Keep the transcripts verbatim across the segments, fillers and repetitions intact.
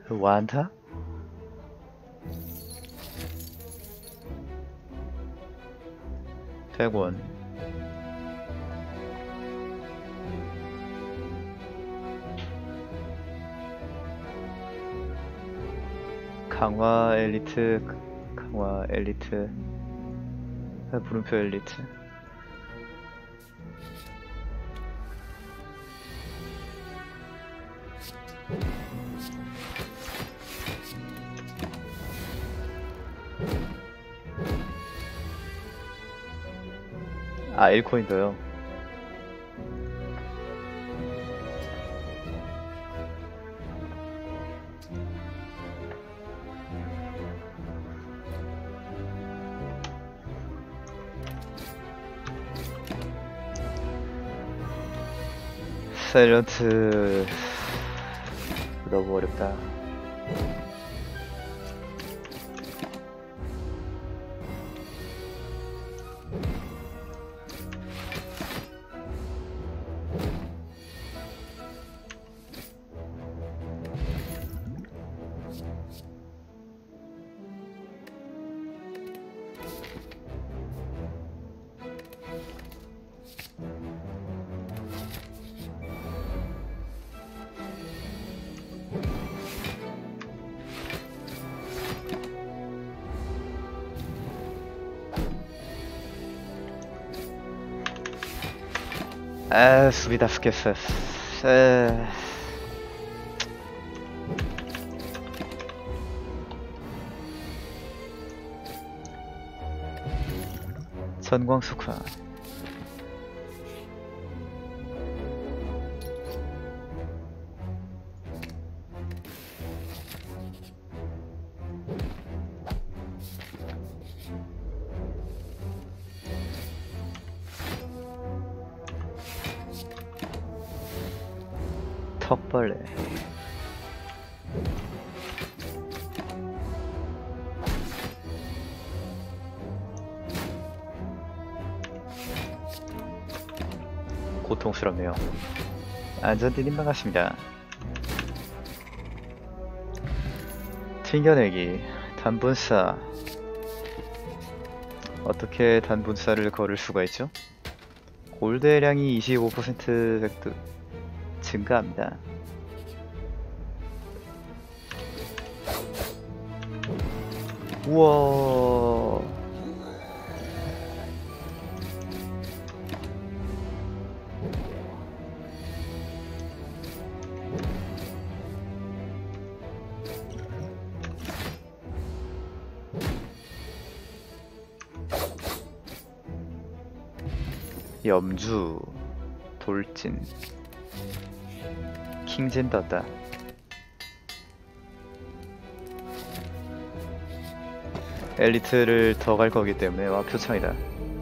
완타? 백 원. 강화 엘리트, 강화 엘리트, 아, 물음표 엘리트. 아, 일 코인 더요. 사일런트 너무 어렵다. 아, 수비 다 쓰겠어. 에... 전광석화. 턱벌레. 고통스럽네요. 안전띠님 반갑습니다. 튕겨내기, 단분사. 어떻게 단분사를 걸을 수가 있죠? 골드량이 이십오 퍼센트 정도 증가합니다. 우와. 염주, 돌진, 킹젠 떴다. 엘리트를 더 갈 거기 때문에. 와, 표창이다.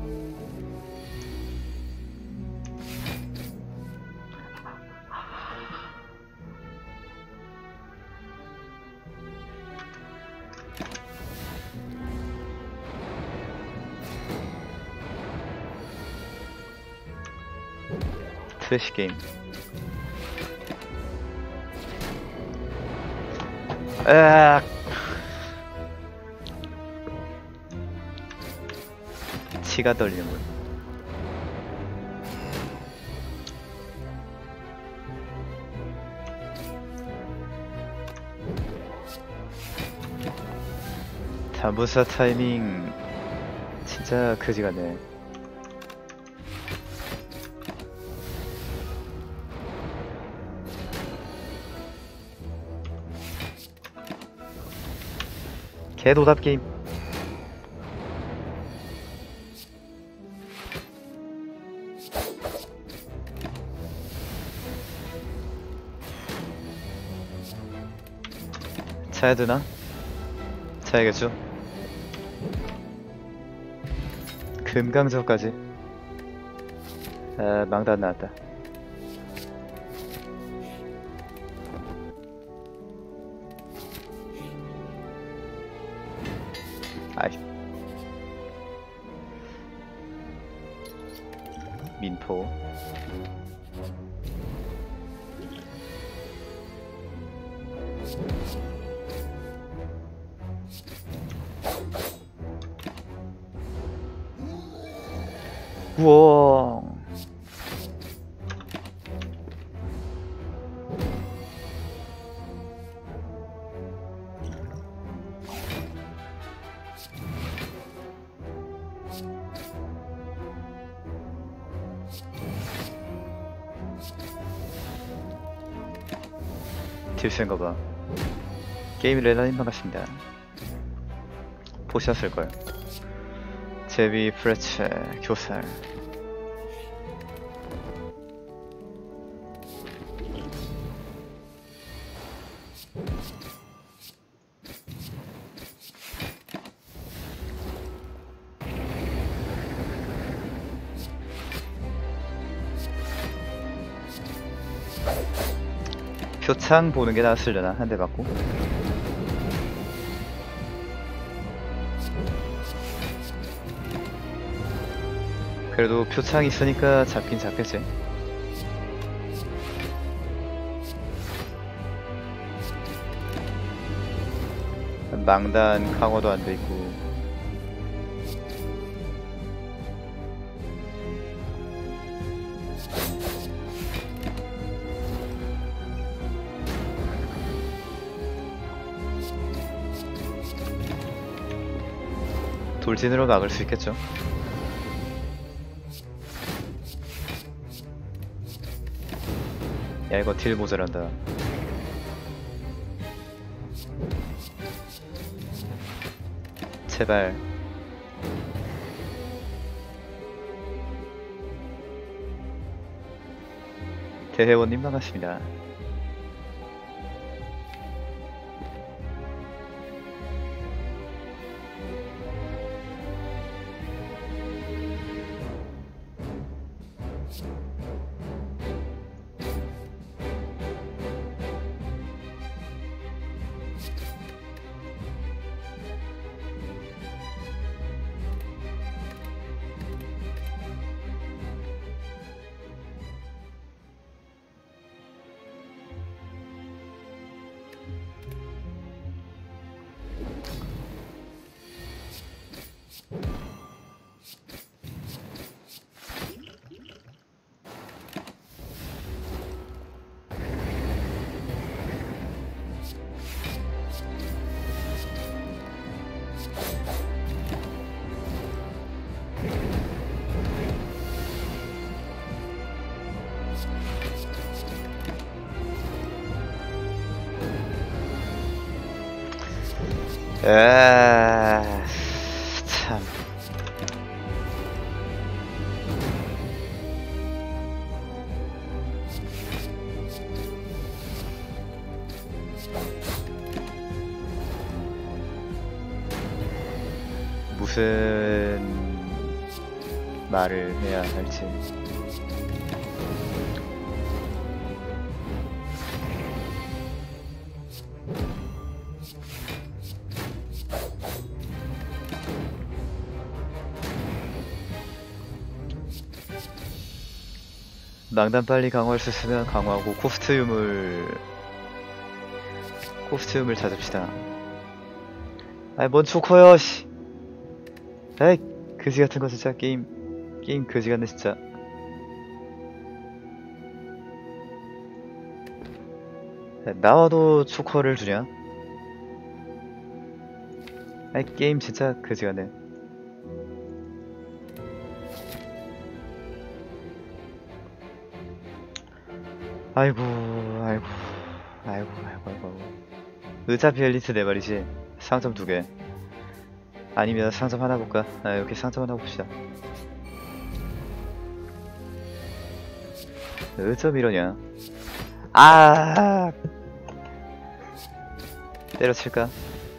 트래시 게임. 으악. 치가 떨리는군. 단분사 타이밍 진짜 그지같네. 개도답 게임. 차야 되나? 차야겠죠? 금강석까지. 아, 망단 나왔다. 아이. 민포. 우와. 딜센거봐. 게임 레나님 반갑습니다. 보셨을걸. 제비 프레체 교살. 표창 보는 게 나았으려나. 한 대 맞고. 그래도 표창 있으니까 잡긴 잡겠지. 망단 강화도 안 돼 있고. 돌진으로 막을 수 있겠죠. 야, 이거 딜 모자란다. 제발. 대회원님 반갑습니다. 아, 참. 무슨 말을 해야 할지. 망단 빨리 강화할 수 있으면 강화하고 코스튬을 코스튬을 찾읍시다. 아이 뭔 초커요 씨. 에이 그지 같은 거 진짜. 게임 게임 그지 같네 진짜. 나와도 초커를 주냐? 아이 게임 진짜 그지 같네. 아이고 아이고 아이고 아이고 아이고. 어차피 엘리트 네 마리지. 상점 두 개. 아니면 상점 하나 볼까? 아 이렇게 상점 하나 봅시다. 어쩜 이러냐. 아 때려칠까?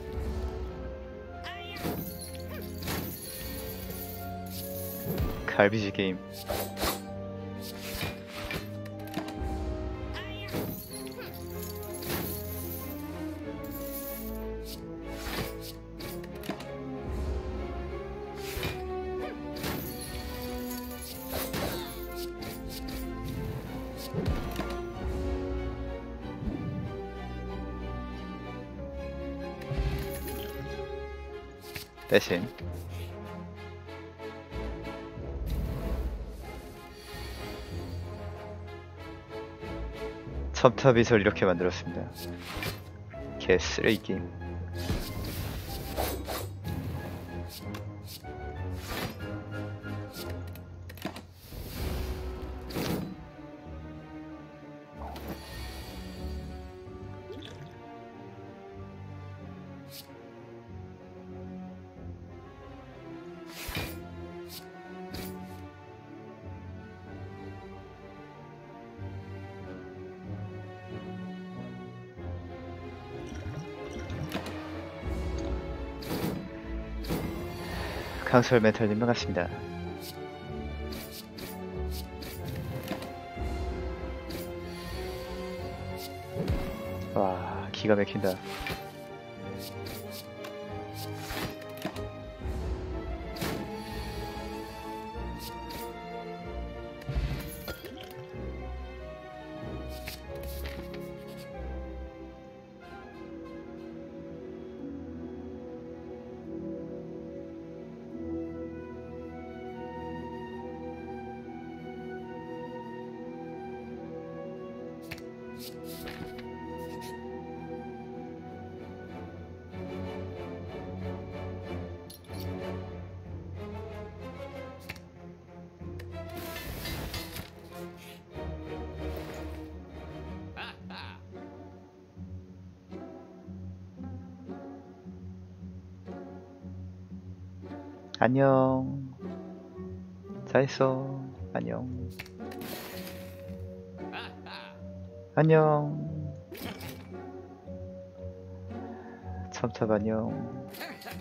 갈비지 게임. 대신 첨탑이설 이렇게 만들었습니다. 개 쓰레기 게임. 강설 멘탈님 반갑습니다. 와, 기가 막힌다. 안녕. 잘했어. 안녕. 안녕. 첨탑 안녕.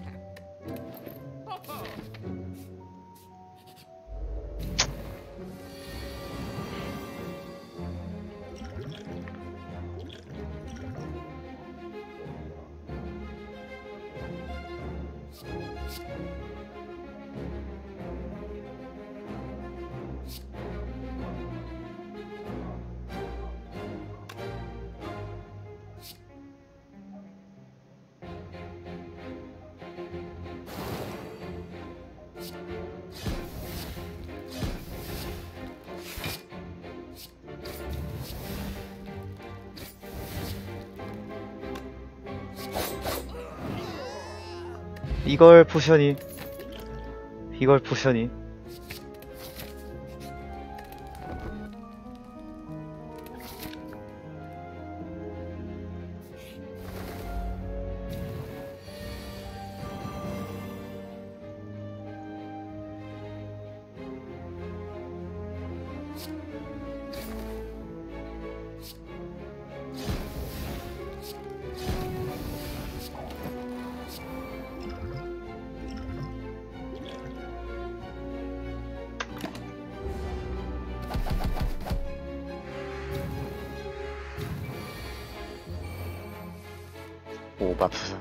이걸 포션이 이걸 포션이 오 맙소사.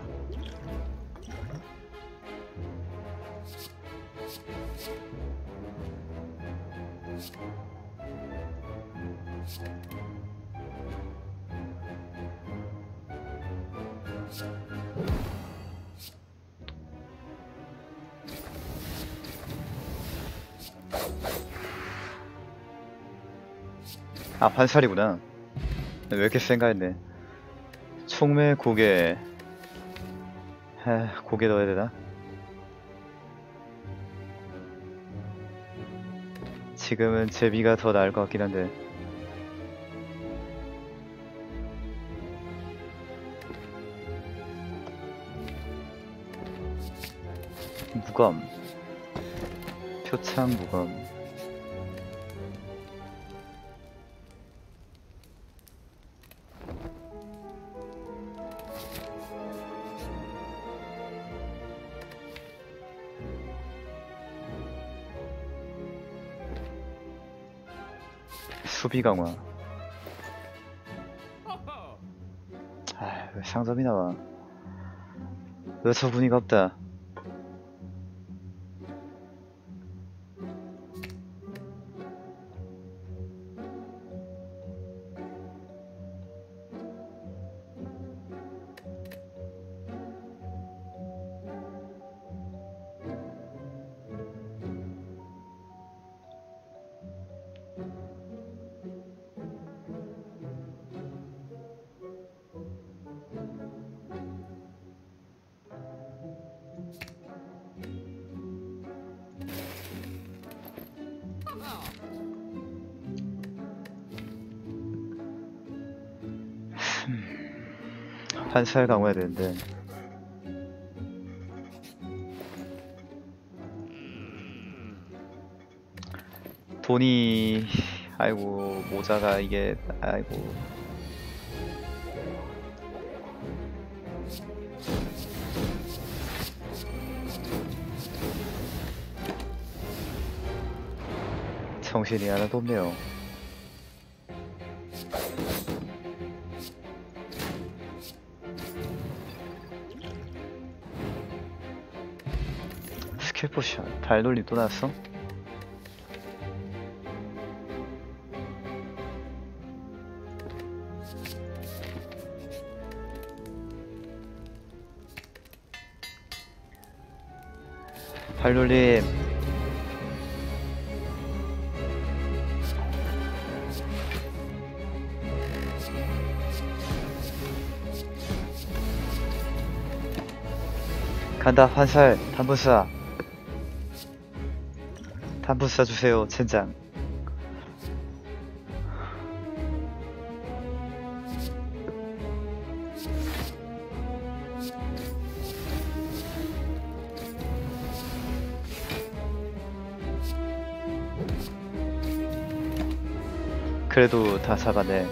아 반살이구나. 왜 이렇게 센가 했네. 총매 고개. 에, 고개 넣어야 되나? 지금은 제비가 더 나을 것 같긴 한데. 무검. 표창 무검. 수비 강화. 아, 왜 상점이 나와? 의처분이가 없다. 환살 강화해야 되는데 돈이 아이고 모자가 이게 아이고 정신이 하나도 없네요. 스킬 포션 발놀림 또 나왔어? 발놀림 간다. 환살 단분사 단분사 주세요. 젠장. 그래도 다 잡아내.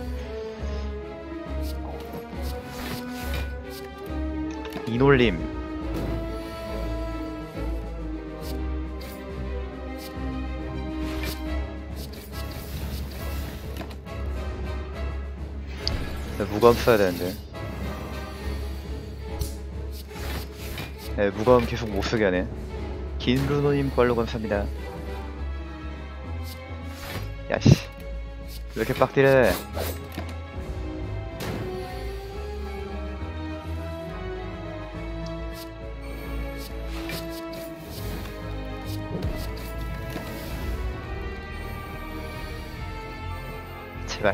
이놀림 무거움 써야 되는데. 네, 무거움 계속 못쓰게 하네. 긴루노님 구할로 감사합니다. 야씨 왜 이렇게 빡디래. 제발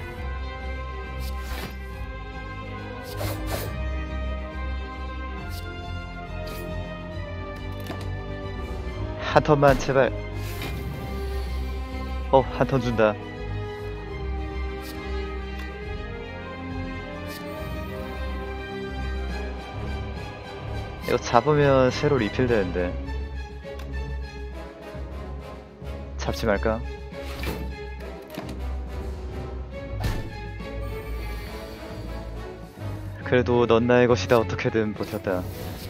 한 턴만 제발. 어, 한 턴 준다. 이거 잡으면 새로 리필 되는데 잡지 말까? 그래도 넌 나의 것이다. 어떻게든 버텼다.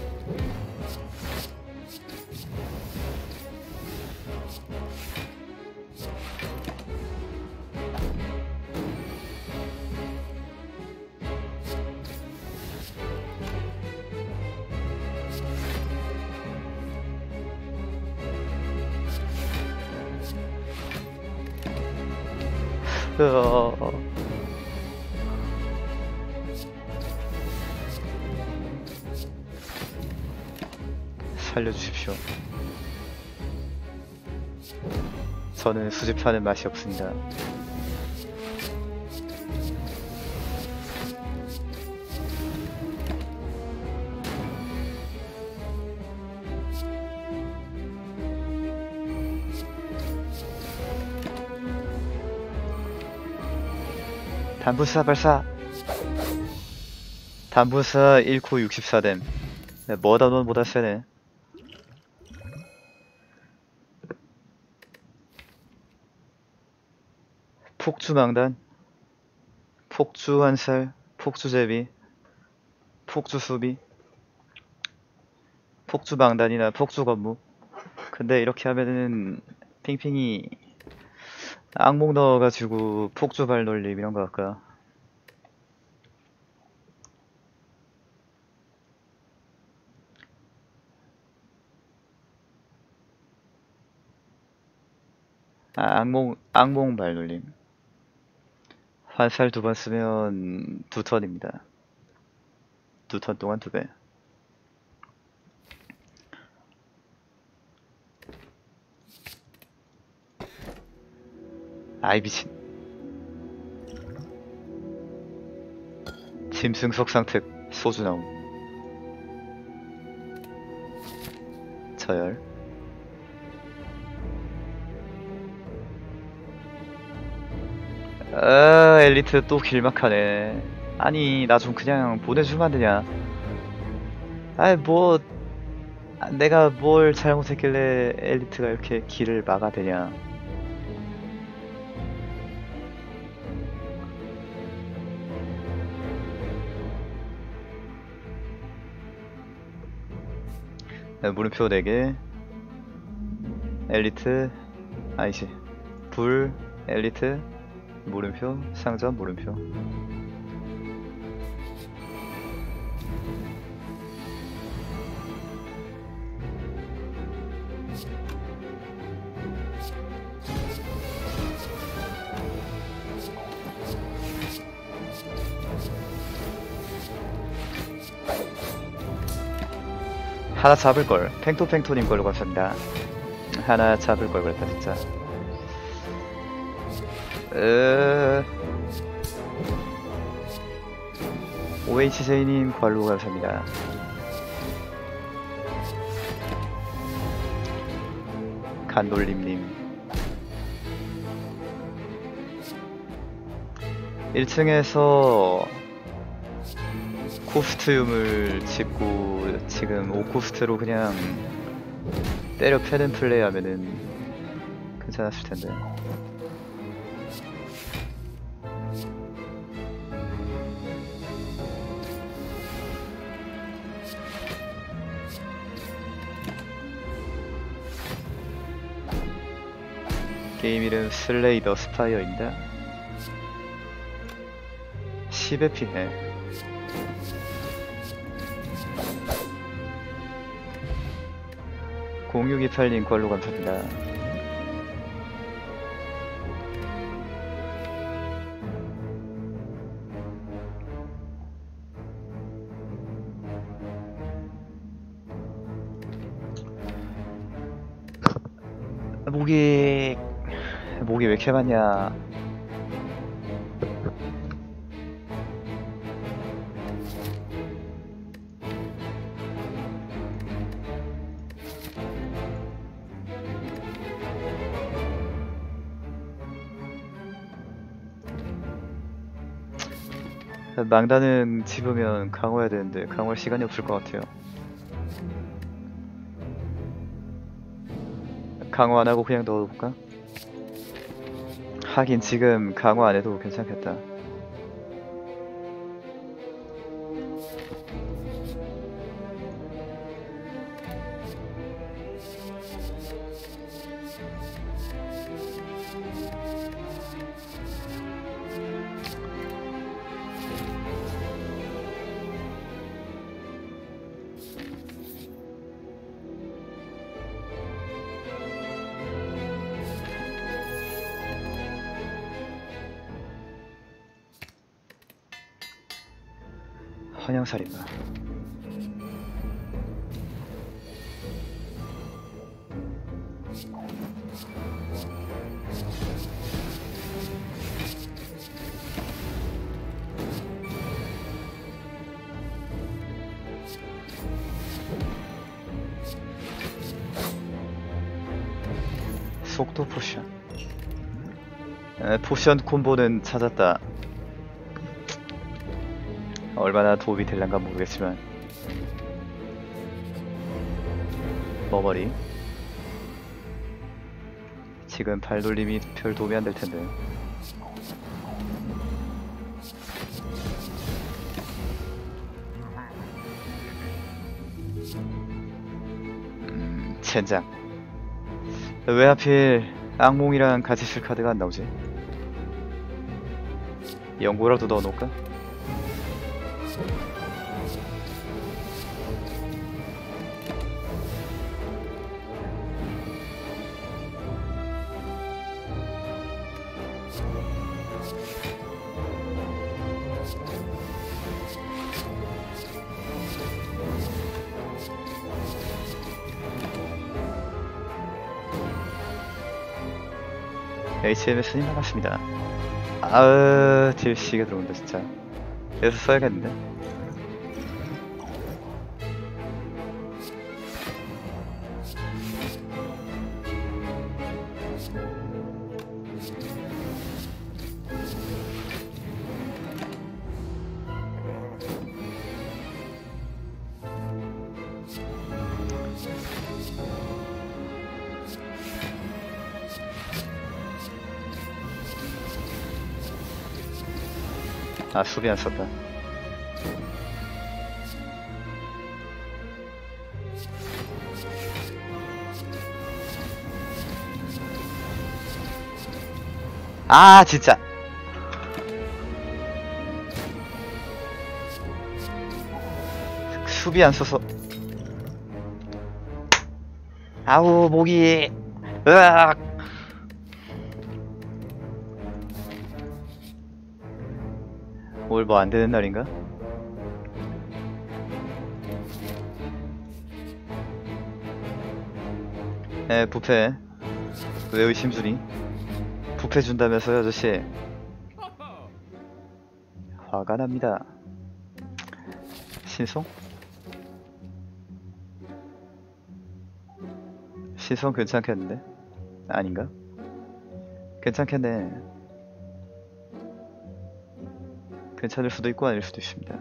으어... 살려주십시오. 저는 수집하는 맛이 없습니다. 단분사 발사! 단분사 일 코 육십사 댐. 뭐다 넌 보다 세네. 폭주망단, 폭주환살, 폭주제비, 폭주수비, 폭주망단이나 폭주건무. 근데 이렇게 하면은 핑핑이 악몽 넣어가지고 폭주발놀림 이런거 할까? 아, 악몽, 악몽 발놀림. 환살 두 번 쓰면 두 턴입니다. 두 턴 동안 두 배. 아이 미친. 짐승 속상특 소주 나옴. 저열. 아, 엘리트 또 길막하네. 아니, 나 좀 그냥 보내주면 안 되냐? 아이, 뭐, 아, 내가 뭘 잘못했길래 엘리트가 이렇게 길을 막아대냐? 네, 물음표 네 개, 엘리트, 아니지, 불, 엘리트, 물음표, 상점, 물음표. 하나 잡을걸. 팽토팽토님 걸로 감사합니다. 하나 잡을걸 그랬다 진짜. 으... 오에이치제이님 걸로 감사합니다. 간돌림님 일 층에서 코스튬을 짓고 지금 오 코스트로 그냥 때려 패는 플레이 하면은 괜찮았을 텐데. 게임 이름 슬레이 더 스파이어입니다. 십의 피해. 공육이팔님 걸로 감사합니다. 목이 목이 왜 이렇게 많냐. 망단은 집으면 강화해야 되는데 강화할 시간이 없을 것 같아요. 강화 안 하고 그냥 넣어볼까? 하긴 지금 강화 안 해도 괜찮겠다. 환영살인마. 속도 포션. 에, 포션 콤보는 찾았다. 얼마나 도움이 될란가 모르겠지만. 머머리. 지금 발돌림이 별 도움이 안 될 텐데. 음, 젠장. 왜 하필 악몽이랑 같이 쓸 카드가 안 나오지? 연고라도 넣어놓을까? 에이치엠에스님 반갑습니다. 아으 딜씨가 들어온다 진짜. 여기서 써야겠는데. 아, 수비 안 썼다. 아, 진짜. 수비 안 써서. 아우, 목이. 으악. 오늘 뭐 안 되는 날인가? 에, 부패. 왜 의심주니? 부패 준다면서요, 아저씨? 화가 납니다. 신성? 신성 괜찮겠는데? 아닌가? 괜찮겠네. 괜찮을 수도 있고 아닐 수도 있습니다.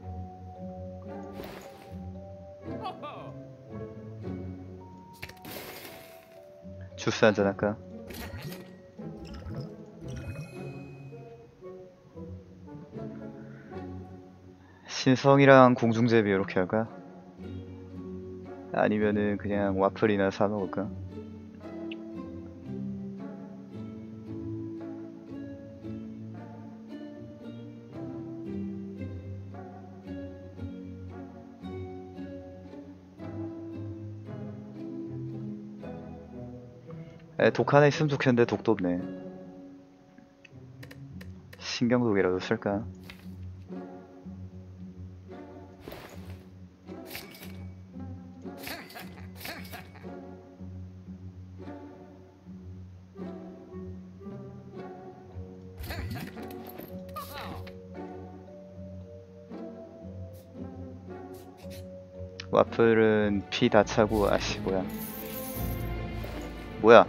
주스 한잔 할까? 신성이랑 공중제비 이렇게 할까? 아니면은 그냥 와플이나 사 먹을까? 에, 독 하나 있으면 좋겠는데 독도 없네. 신경독이라도 쓸까? 와플은 피 다 차고, 아씨 뭐야 뭐야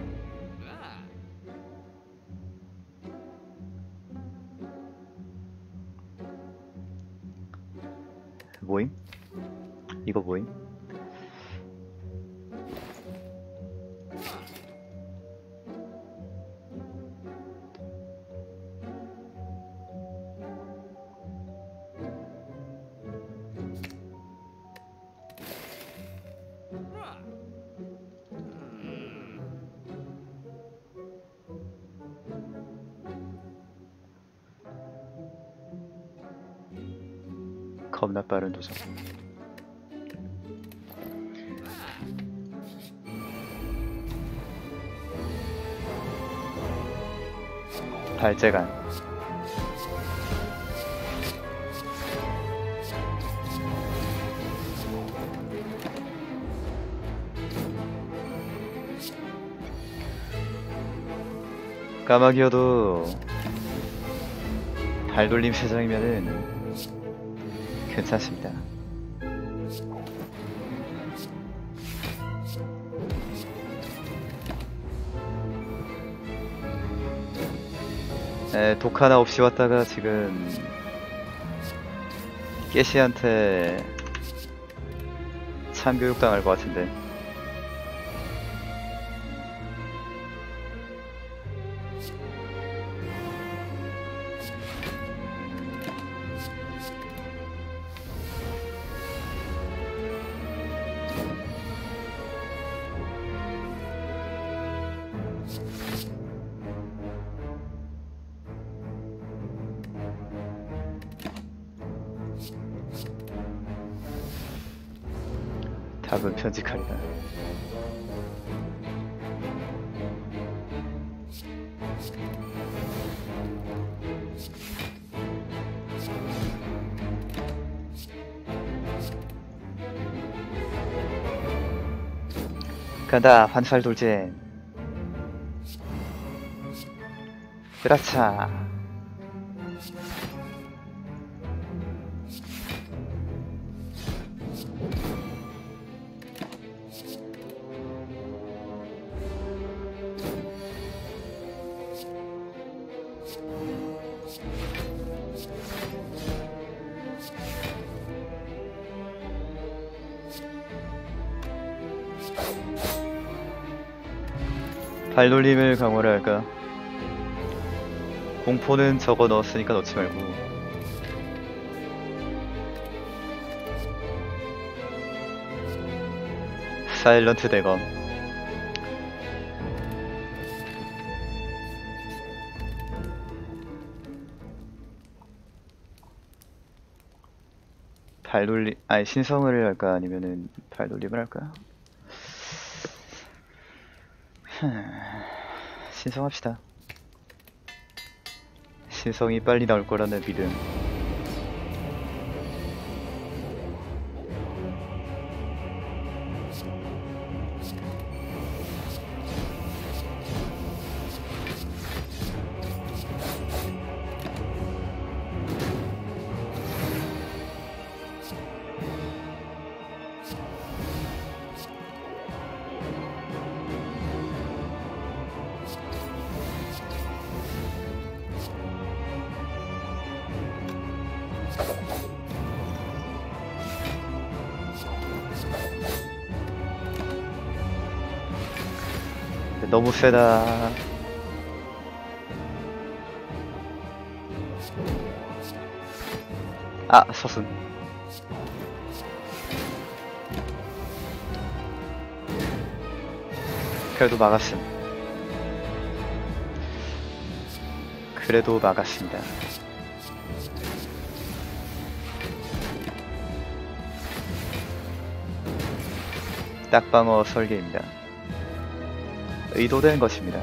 뭐임? 이거 뭐임? 겁나 빠른 도전. 발재간. 까마귀여도 발돌림 세장이면은 괜찮습니다. 에, 독 하나 없이 왔다가 지금 깨시한테 참교육 당할 것 같은데. 답은 편직하리다. 간다, 환살 돌진. 그렇차. 발놀림을 강화를 할까? 공포는 저거 넣었으니까 넣지 말고 사일런트 대검. 발놀림, 아니 신성을 할까 아니면은 발놀림을 할까? 신성합시다. 신성이 빨리 나올 거라는 믿음. 너무 세다. 아, 서순. 그래도 막았음. 그래도 막았습니다. 딱방어 설계입니다. 의도된 것입니다.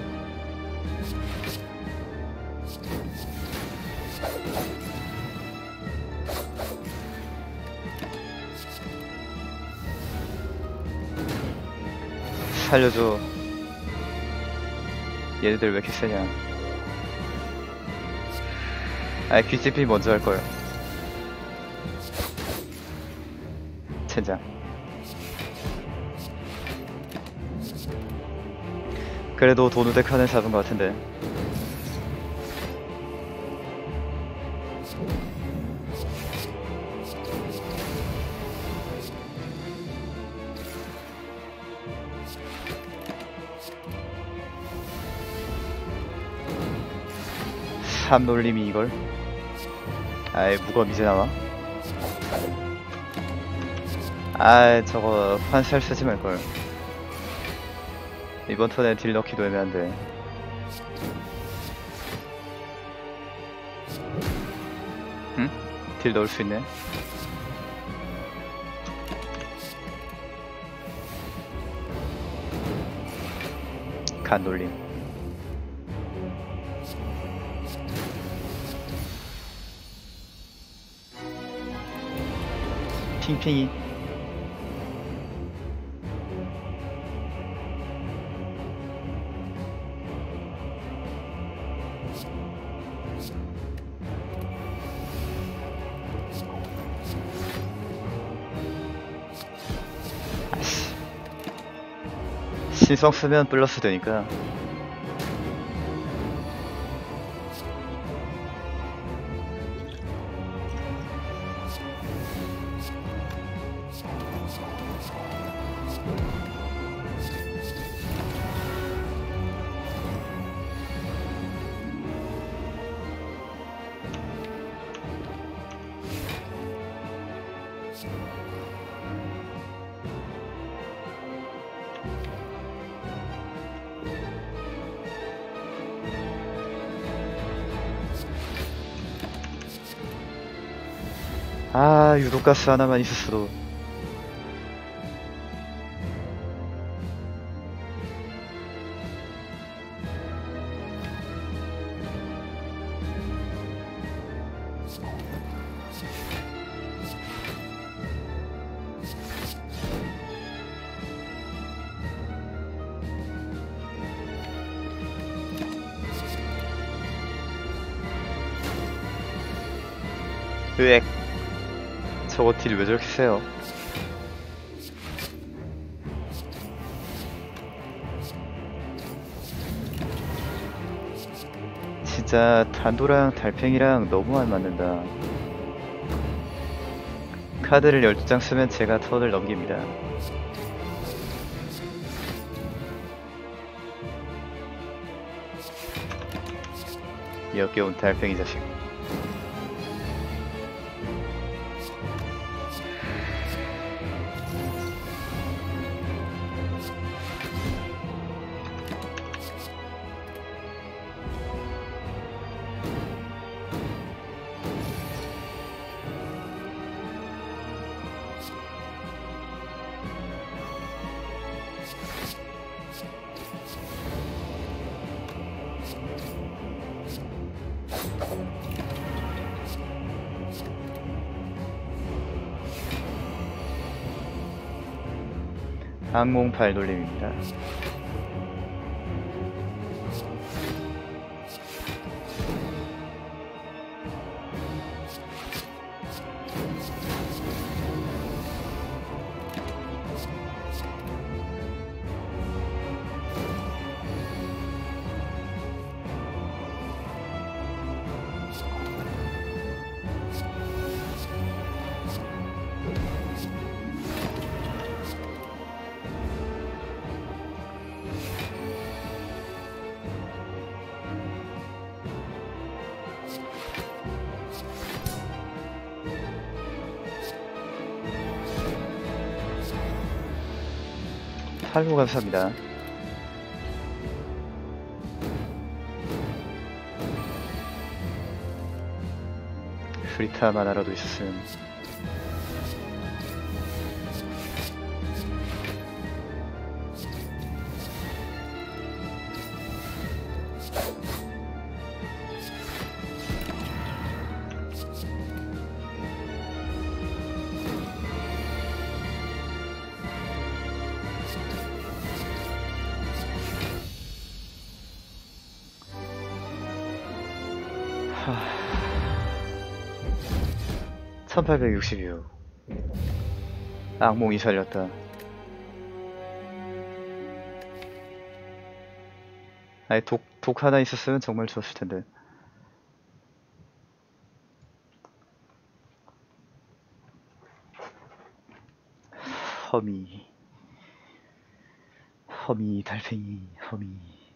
살려줘. 얘네들 왜 이렇게 세냐. 아, 귀집이 먼저 할걸. 젠장. 그래도 도누덱 하는 잡은 것 같은데. 삼놀림이 이걸? 아이, 무검 이제 나와? 아이, 저거 환살 쓰지 말걸. 이번 턴에 딜 넣기도 애매한데. 응? 딜 넣을 수 있네. 간놀림. 핑핑이. 아씨. 신성 쓰면 플러스 되니까. 아, 유독가스 하나만 있었어도. 으액. 저거 딜 왜 저렇게 세요? 진짜 단도랑 달팽이랑 너무 안 맞는다. 카드를 열두 장 쓰면 제가 턴을 넘깁니다. 역겨운 달팽이 자식. 악몽 발돌림입니다. 팔로 감사합니다. 프리타만 알아도 있었음. 천팔백육십육. 악몽이 살렸다. 아니 독, 독 하나 있었으면 정말 좋았을 텐데. 허미 허미 달팽이 허미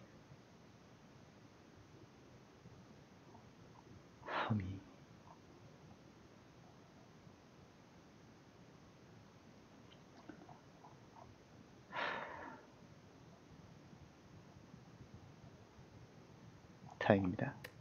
허미 다행입니다.